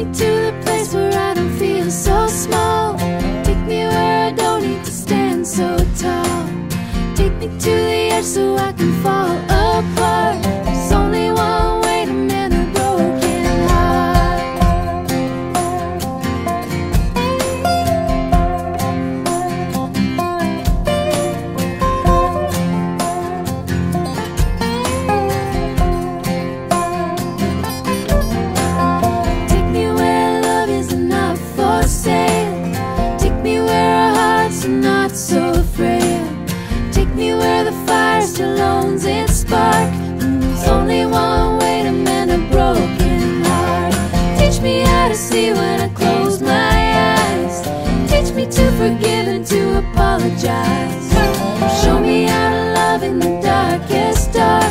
me to the place where I don't feel so small. Take me where I don't need to stand so tall. Take me to the edge so I can fall apart. There's only one way to mend a broken heart. Take me where love isn't not for sale. Take me where our hearts are not so frail. Take me where the fire still owns its spark. And there's only one way to mend a broken heart. Teach me how to see when I close my eyes. Teach me to forgive and to apologize. Show me how to love in the darkest dark.